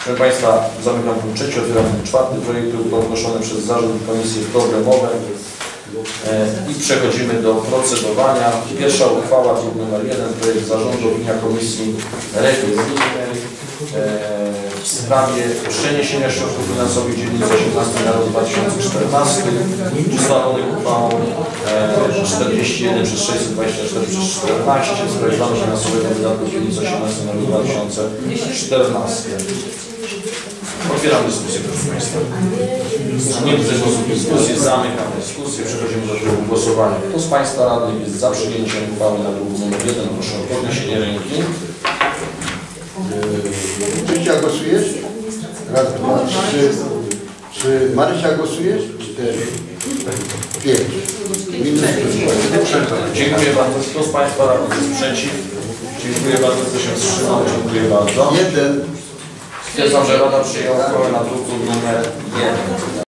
Proszę Państwa, zamykam punkt trzeci, otwieram punkt czwarty. Projekty uchwał wnoszone przez zarząd i komisje problemowe i przechodzimy do procedowania. Pierwsza uchwała, druk nr 1, projekt zarządu, opinia Komisji Rewizyjnej w sprawie przeniesienia środków finansowych dzielnicy 18 na rok 2014 ustalonych uchwałą 41 przez 624 przez 14 w sprawie planu finansowego wydatków dzielnicy 18 na rok 2014. Otwieram dyskusję, proszę Państwa. Nie widzę sposób dyskusji, zamykam dyskusję, przechodzimy do trybu głosowania. Kto z Państwa radnych jest za przyjęciem uchwały na druku nr 1? Proszę o podniesienie ręki. Krysia, głosujesz? Raz, dwa, trzy. Czy Marysia głosujesz? 4, 5. Dziękuję bardzo. Kto z Państwa radnych jest przeciw? Dziękuję bardzo. Kto się wstrzymał? Dziękuję bardzo. 1. Stwierdzam, że Rada przyjęła uchwałę na druku nr 1.